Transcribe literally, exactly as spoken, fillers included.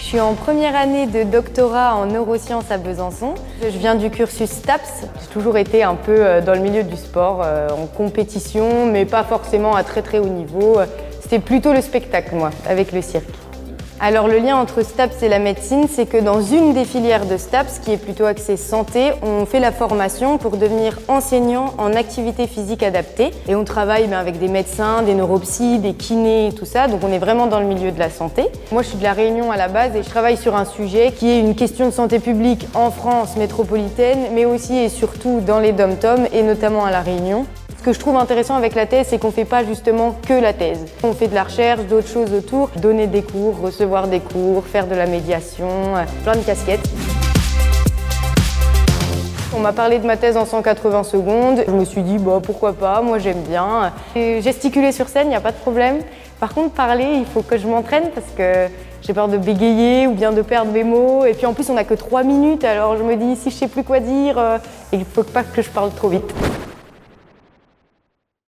Je suis en première année de doctorat en neurosciences à Besançon. Je viens du cursus STAPS. J'ai toujours été un peu dans le milieu du sport, en compétition, mais pas forcément à très très haut niveau. C'était plutôt le spectacle, moi, avec le cirque. Alors le lien entre STAPS et la médecine, c'est que dans une des filières de STAPS, qui est plutôt axée santé, on fait la formation pour devenir enseignant en activité physique adaptée. Et on travaille ben, avec des médecins, des neuropsys, des kinés, tout ça. Donc on est vraiment dans le milieu de la santé. Moi je suis de la Réunion à la base et je travaille sur un sujet qui est une question de santé publique en France métropolitaine, mais aussi et surtout dans les dom-toms et notamment à la Réunion. Ce que je trouve intéressant avec la thèse, c'est qu'on ne fait pas justement que la thèse. On fait de la recherche, d'autres choses autour, donner des cours, recevoir des cours, faire de la médiation, plein de casquettes. On m'a parlé de ma thèse en cent quatre-vingts secondes. Je me suis dit, bah, pourquoi pas, moi j'aime bien. Et gesticuler sur scène, il n'y a pas de problème. Par contre, parler, il faut que je m'entraîne parce que j'ai peur de bégayer ou bien de perdre mes mots. Et puis en plus, on n'a que trois minutes, alors je me dis, si je ne sais plus quoi dire, il ne faut pas que je parle trop vite.